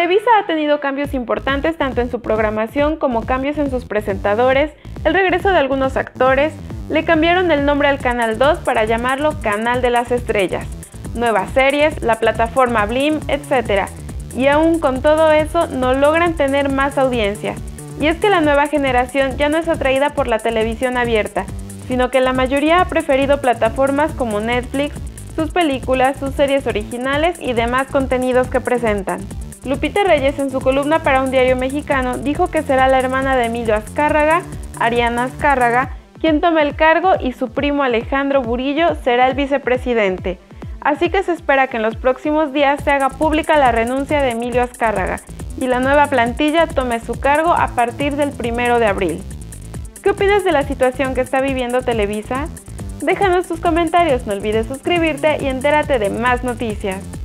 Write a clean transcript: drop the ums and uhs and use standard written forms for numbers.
Televisa ha tenido cambios importantes tanto en su programación como cambios en sus presentadores, el regreso de algunos actores, le cambiaron el nombre al Canal 2 para llamarlo Canal de las Estrellas, nuevas series, la plataforma Blim, etc. Y aún con todo eso no logran tener más audiencia. Y es que la nueva generación ya no es atraída por la televisión abierta, sino que la mayoría ha preferido plataformas como Netflix, sus películas, sus series originales y demás contenidos que presentan. Lupita Reyes, en su columna para un diario mexicano, dijo que será la hermana de Emilio Azcárraga, Ariana Azcárraga, quien tome el cargo y su primo Alejandro Burillo será el vicepresidente. Así que se espera que en los próximos días se haga pública la renuncia de Emilio Azcárraga y la nueva plantilla tome su cargo a partir del 1 de abril. ¿Qué opinas de la situación que está viviendo Televisa? Déjanos tus comentarios, no olvides suscribirte y entérate de más noticias.